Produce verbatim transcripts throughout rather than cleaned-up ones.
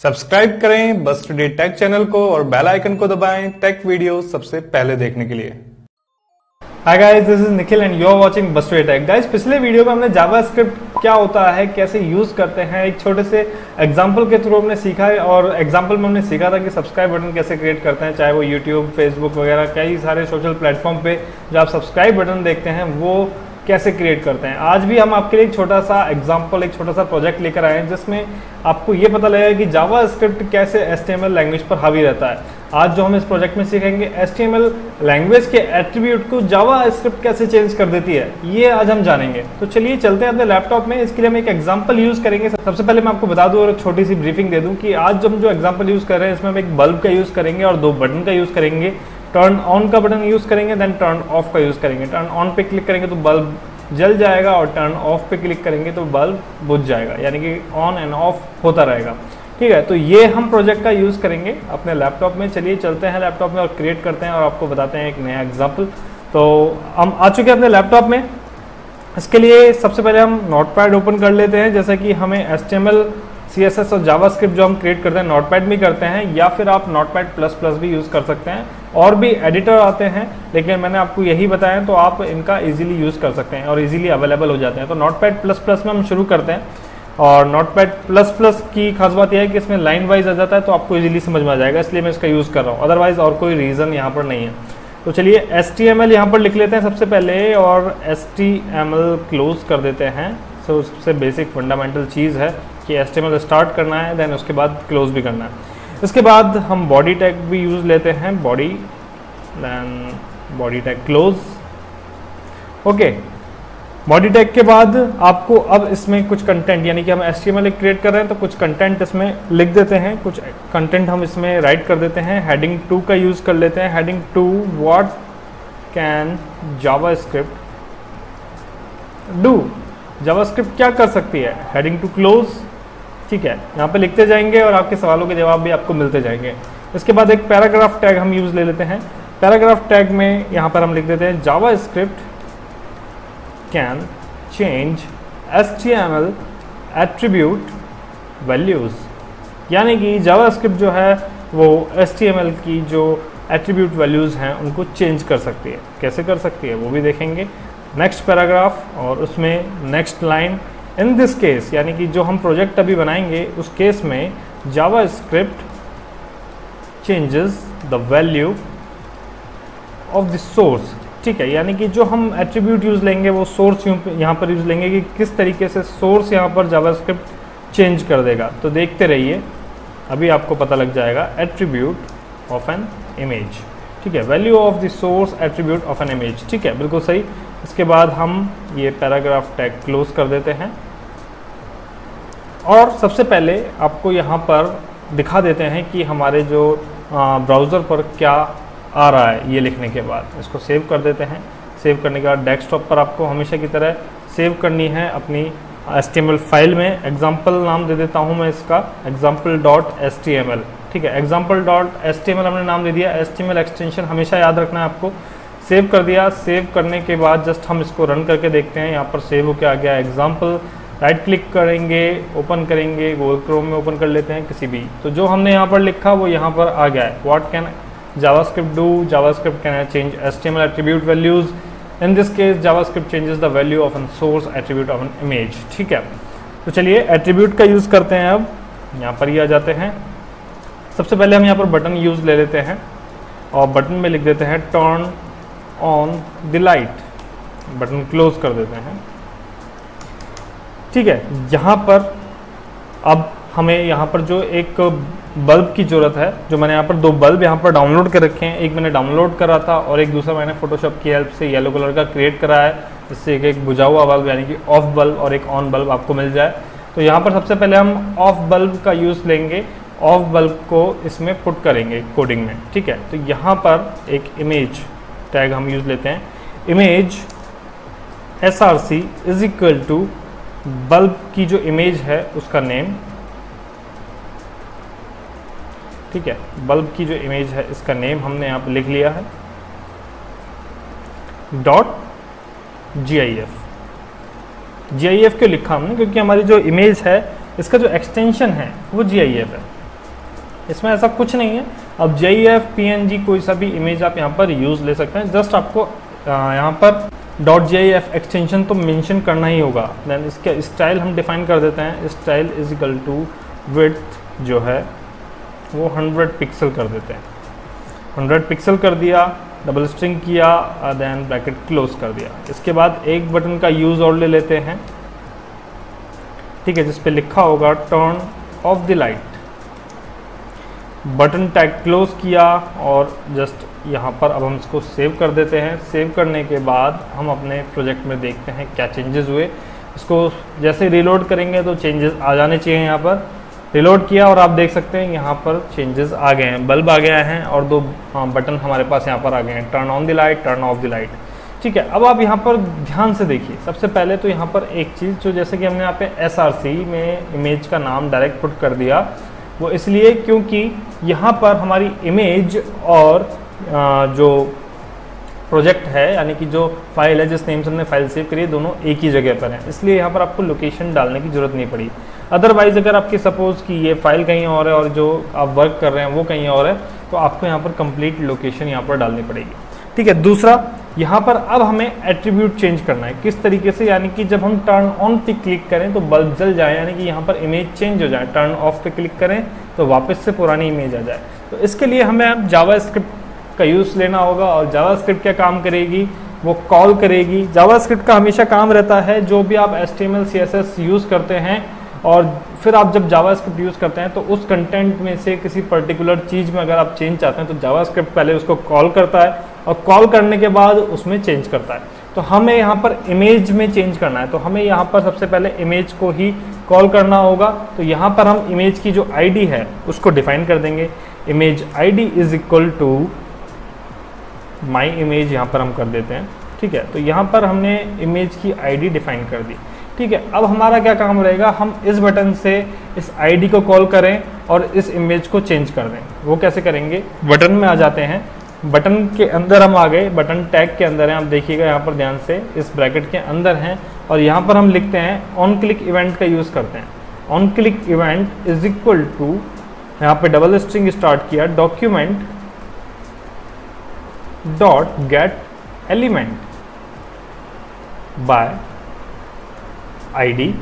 Subscribe करें बस today take channel को और बेल आइकन को दबाएं टेक वीडियो सबसे पहले देखने के लिए। Hi guys, this is Nikhil and you are watching बस टुडे टेक। गाइस, पिछले वीडियो में हमने जावास्क्रिप्ट क्या होता है, कैसे यूज करते हैं, एक छोटे से एग्जांपल के थ्रू हमने सीखा है। और एग्जांपल में हमने सीखा था कि सब्सक्राइब बटन कैसे क्रिएट करते हैं, चाहे वो यूट्यूब, फेसबुक वगैरह कई सारे सोशल प्लेटफॉर्म पे जो आप सब्सक्राइब बटन देखते हैं वो कैसे क्रिएट करते हैं। आज भी हम आपके लिए एक छोटा सा एग्जांपल, एक छोटा सा प्रोजेक्ट लेकर आए हैं जिसमें आपको ये पता लगेगा कि जावास्क्रिप्ट कैसे एचटीएमएल लैंग्वेज पर हावी रहता है। आज जो हम इस प्रोजेक्ट में सीखेंगे, एचटीएमएल लैंग्वेज के एट्रीब्यूट को जावास्क्रिप्ट कैसे चेंज कर देती है, ये आज हम जानेंगे। तो चलिए चलते हैं अपने लैपटॉप में। इसके लिए हम एक एग्जाम्पल यूज करेंगे। सबसे पहले मैं आपको बता दूं और एक छोटी सी ब्रीफिंग दे दूं कि आज हम जो एग्जाम्पल यूज कर रहे हैं इसमें हम एक बल्ब का यूज करेंगे और दो बटन का यूज करेंगे। टर्न ऑन का बटन यूज करेंगे, देन टर्न ऑफ का यूज करेंगे। टर्न ऑन पे क्लिक करेंगे तो बल्ब जल जाएगा और टर्न ऑफ पे क्लिक करेंगे तो बल्ब बुझ जाएगा, यानी कि ऑन एंड ऑफ होता रहेगा। ठीक है, तो ये हम प्रोजेक्ट का यूज करेंगे अपने लैपटॉप में। चलिए चलते हैं लैपटॉप में और क्रिएट करते हैं और आपको बताते हैं एक नया एग्जांपल। तो हम आ चुके हैं अपने लैपटॉप में। इसके लिए सबसे पहले हम नोटपैड ओपन कर लेते हैं। जैसे कि हमें एचटीएमएल, सीएसएस और जावास्क्रिप्ट जो हम क्रिएट करते हैं नोटपैड में करते हैं, या फिर आप नोटपैड प्लस प्लस भी यूज़ कर सकते हैं। और भी एडिटर आते हैं, लेकिन मैंने आपको यही बताया तो आप इनका इजीली यूज़ कर सकते हैं और इजीली अवेलेबल हो जाते हैं। तो नोटपैड प्लस प्लस में हम शुरू करते हैं। और नोटपैड प्लस प्लस की खास बात यह है कि इसमें लाइन वाइज आ जाता है, तो आपको इजीली समझ में आ जाएगा, इसलिए मैं इसका यूज़ कर रहा हूँ। अदरवाइज और कोई रीज़न यहाँ पर नहीं है। तो चलिए एच टी एम एल यहाँ पर लिख लेते हैं सबसे पहले और H T M L close कर देते हैं। सो so, सबसे बेसिक फंडामेंटल चीज़ है कि H T M L start करना है, देन उसके बाद क्लोज भी करना है। इसके बाद हम बॉडी टैग भी यूज़ लेते हैं, body, then body tag close. Okay, body tag के बाद आपको अब इसमें कुछ कंटेंट, यानी कि हम H T M L create कर रहे हैं तो कुछ कंटेंट इसमें लिख देते हैं। कुछ कंटेंट हम इसमें राइट कर देते हैं। हेडिंग टू का यूज़ कर लेते हैं। Heading two, what can JavaScript do, JavaScript क्या कर सकती है। हेडिंग टू क्लोज, ठीक है, यहाँ पे लिखते जाएंगे और आपके सवालों के जवाब भी आपको मिलते जाएंगे। इसके बाद एक पैराग्राफ टैग हम यूज़ ले लेते हैं। पैराग्राफ टैग में यहाँ पर हम लिख देते हैं JavaScript can change HTML attribute values, यानी कि जावास्क्रिप्ट जो है वो एचटीएमएल की जो एट्रीब्यूट वैल्यूज़ हैं उनको चेंज कर सकती है। कैसे कर सकती है वो भी देखेंगे। नेक्स्ट पैराग्राफ और उसमें next line. In this case, यानी कि जो हम प्रोजेक्ट अभी बनाएंगे उस केस में JavaScript changes the value of the source, ठीक है, यानी कि जो हम एट्रीब्यूट यूज़ लेंगे वो सोर्स यहाँ पर यूज़ लेंगे कि किस तरीके से सोर्स यहाँ पर जावास्क्रिप्ट चेंज कर देगा। तो देखते रहिए, अभी आपको पता लग जाएगा। एट्रीब्यूट ऑफ एन इमेज, ठीक है, value of the source attribute of an image, ठीक है, बिल्कुल सही। इसके बाद हम ये पैराग्राफ टैग क्लोज कर देते हैं और सबसे पहले आपको यहाँ पर दिखा देते हैं कि हमारे जो ब्राउज़र पर क्या आ रहा है। ये लिखने के बाद इसको सेव कर देते हैं। सेव करने के बाद डेस्कटॉप पर आपको हमेशा की तरह सेव करनी है अपनी H T M L file में। एग्जाम्पल नाम दे देता हूँ मैं इसका, example dot H T M L, ठीक है, example dot H T M L हमने नाम दे दिया। H T M L extension हमेशा याद रखना है आपको। सेव कर दिया। सेव करने के बाद जस्ट हम इसको रन करके देखते हैं। यहाँ पर सेव होकर आ गया एग्जाम्पल। राइट क्लिक करेंगे, ओपन करेंगे, गूगल क्रोम में ओपन कर लेते हैं किसी भी। तो जो हमने यहाँ पर लिखा वो यहाँ पर आ गया है। What can JavaScript do, JavaScript can change HTML attribute values. In this case JavaScript changes the value of an source attribute of an image, ठीक है। तो चलिए एट्रीब्यूट का यूज़ करते हैं। अब यहाँ पर ही आ जाते हैं। सबसे पहले हम यहाँ पर बटन यूज़ ले लेते हैं और बटन में लिख देते हैं turn on the light. Button close कर देते हैं, ठीक है। यहाँ पर अब हमें यहाँ पर जो एक बल्ब की ज़रूरत है, जो मैंने यहाँ पर दो बल्ब यहाँ पर डाउनलोड कर रखे हैं। एक मैंने डाउनलोड करा था और एक दूसरा मैंने फोटोशॉप की हेल्प से येलो कलर का क्रिएट करा है, जिससे एक एक बुझा हुआ बल्ब यानी कि ऑफ बल्ब और एक ऑन बल्ब आपको मिल जाए। तो यहाँ पर सबसे पहले हम ऑफ बल्ब का यूज़ लेंगे। ऑफ बल्ब को इसमें पुट करेंगे कोडिंग में, ठीक है। तो यहाँ पर एक इमेज टैग हम यूज़ लेते हैं। Image S R C is equal to bulb की जो इमेज है उसका नेम, ठीक है। बल्ब की जो इमेज है इसका नेम हमने यहाँ पर लिख लिया है, dot G I F. G I F क्यों लिखा हमने? क्योंकि हमारी जो इमेज है इसका जो एक्सटेंशन है वो जी आई एफ है, इसमें ऐसा कुछ नहीं है। अब J E F, P N G कोई सा भी इमेज आप यहाँ पर यूज़ ले सकते हैं। जस्ट आपको यहाँ पर dot J E F extension तो मेंशन करना ही होगा। देन इसके स्टाइल हम डिफाइन कर देते हैं, style is equal to width जो है वो हंड्रेड पिक्सल कर देते हैं। हंड्रेड पिक्सल कर दिया, डबल स्ट्रिंग किया, देन ब्रैकेट क्लोज कर दिया। इसके बाद एक बटन का यूज़ और ले लेते हैं, ठीक है, जिस पे लिखा होगा turn off the light. Button tag close किया और जस्ट यहाँ पर अब हम इसको सेव कर देते हैं। सेव करने के बाद हम अपने प्रोजेक्ट में देखते हैं क्या चेंजेस हुए। इसको जैसे रिलोड करेंगे तो चेंजेस आ जाने चाहिए। यहाँ पर रिलोड किया और आप देख सकते हैं यहाँ पर चेंजेस आ गए हैं, बल्ब आ गया है और दो बटन हमारे पास यहाँ पर आ गए हैं, turn on the light, turn off the light. ठीक है, अब आप यहाँ पर ध्यान से देखिए। सबसे पहले तो यहाँ पर एक चीज़ जो जैसे कि हमने यहाँ पे एस आर सी में इमेज का नाम डायरेक्ट पुट कर दिया, वो इसलिए क्योंकि यहाँ पर हमारी इमेज और आ, जो प्रोजेक्ट है यानी कि जो फाइल है जिस नेम से हमने फाइल सेव करी है दोनों एक ही जगह पर है, इसलिए यहाँ पर आपको लोकेशन डालने की जरूरत नहीं पड़ी। अदरवाइज अगर आपकी सपोज कि ये फाइल कहीं और है और जो आप वर्क कर रहे हैं वो कहीं और है तो आपको यहाँ पर कंप्लीट लोकेशन यहाँ पर डालनी पड़ेगी। ठीक है, दूसरा यहाँ पर अब हमें एट्रीब्यूट चेंज करना है। किस तरीके से, यानी कि जब हम टर्न ऑन पे क्लिक करें तो बल्ब जल जाए, यानी कि यहाँ पर इमेज चेंज हो जाए। टर्न ऑफ पे क्लिक करें तो वापस से पुरानी इमेज आ जाए। तो इसके लिए हमें अब जावास्क्रिप्ट का यूज़ लेना होगा और जावास्क्रिप्ट क्या काम करेगी, वो कॉल करेगी। जावास्क्रिप्ट का हमेशा काम रहता है जो भी आप H T M L C S S use करते हैं और फिर आप जब जावास्क्रिप्ट यूज़ करते हैं तो उस कंटेंट में से किसी पर्टिकुलर चीज़ में अगर आप चेंज चाहते हैं तो जावास्क्रिप्ट पहले उसको कॉल करता है और कॉल करने के बाद उसमें चेंज करता है। तो हमें यहाँ पर इमेज में चेंज करना है तो हमें यहाँ पर सबसे पहले इमेज को ही कॉल करना होगा। तो यहाँ पर हम इमेज की जो आईडी है उसको डिफाइन कर देंगे। Image ID is equal to my image, यहाँ पर हम कर देते हैं। ठीक है, तो यहाँ पर हमने इमेज की आईडी डिफाइन कर दी। ठीक है, अब हमारा क्या काम रहेगा, हम इस बटन से इस आईडी को कॉल करें और इस इमेज को चेंज कर दें। वो कैसे करेंगे, बटन में आ जाते हैं, बटन के अंदर हम आ गए, बटन टैग के अंदर हैं, आप देखिएगा यहाँ पर ध्यान से, इस ब्रैकेट के अंदर हैं और यहाँ पर हम लिखते हैं ऑन क्लिक इवेंट का यूज़ करते हैं। On click event is equal to, यहाँ पे डबल स्ट्रिंग स्टार्ट किया, document dot get element by ID.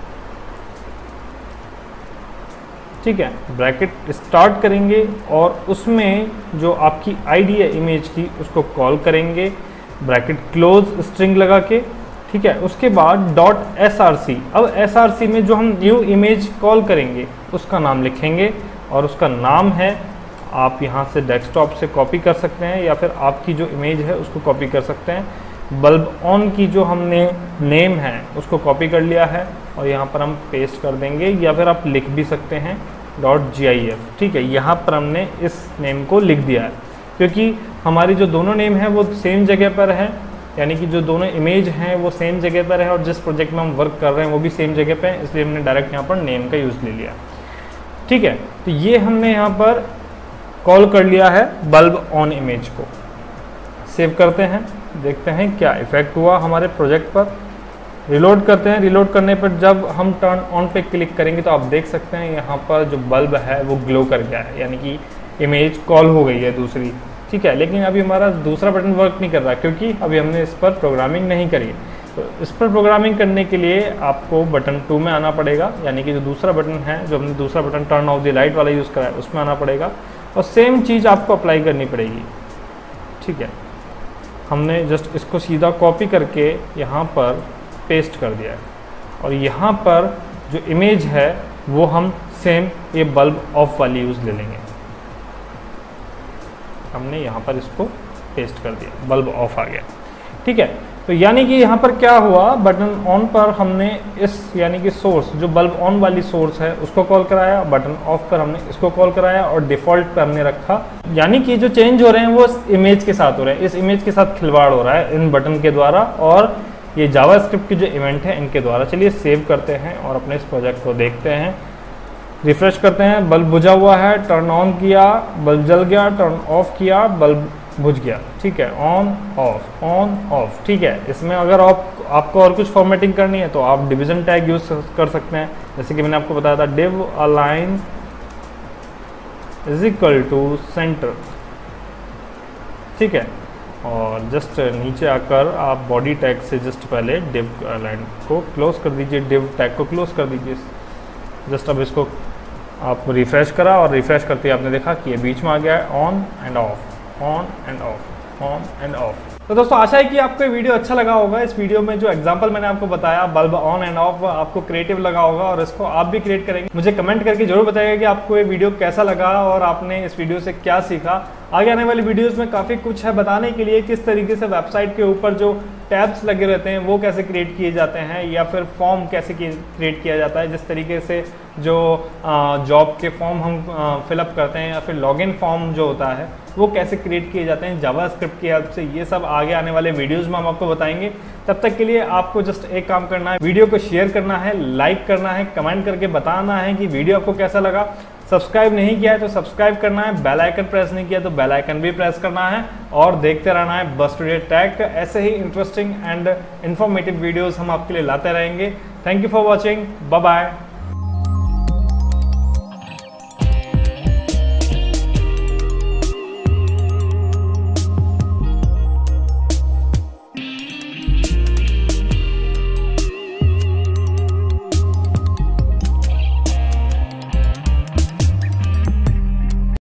ठीक है, ब्रैकेट स्टार्ट करेंगे और उसमें जो आपकी आईडी है इमेज की उसको कॉल करेंगे, ब्रैकेट क्लोज स्ट्रिंग लगा के। ठीक है, उसके बाद डॉट एस आर सी, अब एस आर सी में जो हम न्यू इमेज कॉल करेंगे उसका नाम लिखेंगे और उसका नाम है, आप यहाँ से डेस्कटॉप से कॉपी कर सकते हैं या फिर आपकी जो इमेज है उसको कॉपी कर सकते हैं। बल्ब ऑन की जो हमने नेम है उसको कॉपी कर लिया है और यहाँ पर हम पेस्ट कर देंगे या फिर आप लिख भी सकते हैं डॉट जी आई एफ। ठीक है, यहाँ पर हमने इस नेम को लिख दिया है क्योंकि हमारी जो दोनों नेम है वो सेम जगह पर है, यानी कि जो दोनों इमेज हैं वो सेम जगह पर है और जिस प्रोजेक्ट में हम वर्क कर रहे हैं वो भी सेम जगह पर है, इसलिए हमने डायरेक्ट यहाँ पर नेम का यूज़ ले लिया। ठीक है, तो ये हमने यहाँ पर कॉल कर लिया है बल्ब ऑन इमेज को। सेव करते हैं, देखते हैं क्या इफेक्ट हुआ हमारे प्रोजेक्ट पर। रिलोड करते हैं, रिलोड करने पर जब हम टर्न ऑन पे क्लिक करेंगे तो आप देख सकते हैं यहाँ पर जो बल्ब है वो ग्लो कर गया है, यानी कि इमेज कॉल हो गई है दूसरी। ठीक है, लेकिन अभी हमारा दूसरा बटन वर्क नहीं कर रहा क्योंकि अभी हमने इस पर प्रोग्रामिंग नहीं करी। तो इस पर प्रोग्रामिंग करने के लिए आपको बटन टू में आना पड़ेगा, यानी कि जो दूसरा बटन है, जो हमने दूसरा button turn off the light वाला यूज़ करा है उसमें आना पड़ेगा और सेम चीज़ आपको अप्लाई करनी पड़ेगी। ठीक है, हमने जस्ट इसको सीधा कॉपी करके यहाँ पर पेस्ट कर दिया है और यहाँ पर जो इमेज है वो हम सेम ये बल्ब ऑफ वाली यूज़ ले लेंगे। हमने यहाँ पर इसको पेस्ट कर दिया, बल्ब ऑफ आ गया। ठीक है, तो यानी कि यहाँ पर क्या हुआ, बटन ऑन पर हमने इस यानी कि सोर्स जो बल्ब ऑन वाली सोर्स है उसको कॉल कराया, बटन ऑफ पर हमने इसको कॉल कराया और डिफ़ॉल्ट पर हमने रखा। यानी कि जो चेंज हो रहे हैं वो इस इमेज के साथ हो रहे हैं, इस इमेज के साथ खिलवाड़ हो रहा है इन बटन के द्वारा और ये जावास्क्रिप्ट की जो इवेंट है इनके द्वारा। चलिए सेव करते हैं और अपने इस प्रोजेक्ट को देखते हैं, रिफ्रेश करते हैं। बल्ब बुझा हुआ है, टर्न ऑन किया, बल्ब जल गया, टर्न ऑफ किया, बल्ब बुझ गया। ठीक है, ऑन ऑफ ऑन ऑफ। ठीक है, इसमें अगर आप आपको और कुछ फॉर्मेटिंग करनी है तो आप डिवीजन टैग यूज कर सकते हैं, जैसे कि मैंने आपको बताया था div align is equal to centre, ठीक है। और जस्ट नीचे आकर आप बॉडी टैग से जस्ट पहले डिव लाइन को क्लोज कर दीजिए, डिव टैग को क्लोज कर दीजिए। जस्ट अब इसको आप रिफ्रेश करा और रिफ्रेश करते ही आपने देखा कि ये बीच में आ गया है on and off, on and off, on and off. तो दोस्तों आशा है कि आपको ये वीडियो अच्छा लगा होगा। इस वीडियो में जो एग्जांपल मैंने आपको बताया बल्ब ऑन एंड ऑफ, आपको क्रिएटिव लगा होगा और इसको आप भी क्रिएट करेंगे। मुझे कमेंट करके जरूर बताइएगा कि आपको ये वीडियो कैसा लगा और आपने इस वीडियो से क्या सीखा। आगे आने वाली वीडियोस में काफ़ी कुछ है बताने के लिए, किस तरीके से वेबसाइट के ऊपर जो टैब्स लगे रहते हैं वो कैसे क्रिएट किए जाते हैं, या फिर फॉर्म कैसे क्रिएट किया जाता है, जिस तरीके से जो जॉब के फॉर्म हम फिलअप करते हैं, या फिर लॉगिन फॉर्म जो होता है वो कैसे क्रिएट किए जाते हैं जावास्क्रिप्ट की हेल्प से। ये सब आगे आने वाले वीडियोस में हम आपको बताएंगे। तब तक के लिए आपको जस्ट एक काम करना है, वीडियो को शेयर करना है, लाइक करना है, कमेंट करके बताना है कि वीडियो आपको कैसा लगा। सब्सक्राइब नहीं किया है तो सब्सक्राइब करना है, बेल आइकन प्रेस नहीं किया तो बेल आइकन भी प्रेस करना है, और देखते रहना है बस टुडे टेक। ऐसे ही इंटरेस्टिंग एंड इन्फॉर्मेटिव वीडियोस हम आपके लिए लाते रहेंगे। Thank you for watching, bye bye.